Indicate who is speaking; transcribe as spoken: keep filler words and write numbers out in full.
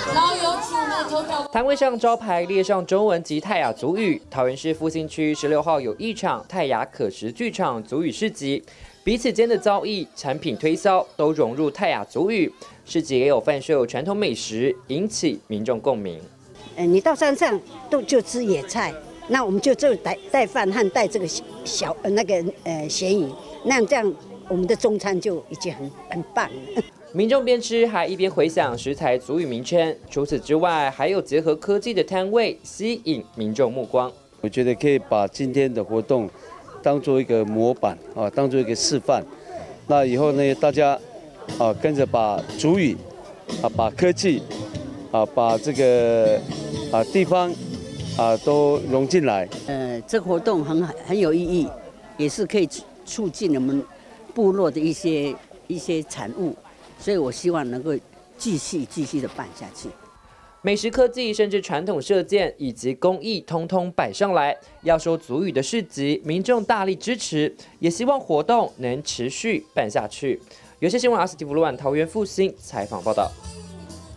Speaker 1: 老有请我们的投票。
Speaker 2: 摊位上招牌列上中文及泰雅族语。桃园市复兴区十六号有一场泰雅可食剧场族语市集，彼此间的造诣、产品推销都融入泰雅族语。市集也有贩售传统美食，引起民众共鸣。
Speaker 3: 呃，你到山上都就吃野菜，那我们就就带带饭和带这个小呃那个呃咸鱼，那这样我们的中餐就已经很很棒了。
Speaker 2: 民众边吃还一边回想食材族语名称。除此之外，还有结合科技的摊位，吸引民众目光。
Speaker 4: 我觉得可以把今天的活动当做一个模板啊，当做一个示范。那以后呢，大家啊跟着把族语啊，把科技啊，把这个啊地方啊都融进来。
Speaker 3: 呃，这个活动很很有意义，也是可以促进我们部落的一些一些产物。所以我希望能够继续继续的办下去。
Speaker 2: 美食科技甚至传统射箭以及工艺，通通摆上来。要说族语的市集，民众大力支持，也希望活动能持续办下去。有线新闻阿斯蒂夫鲁万桃园复兴采访报道。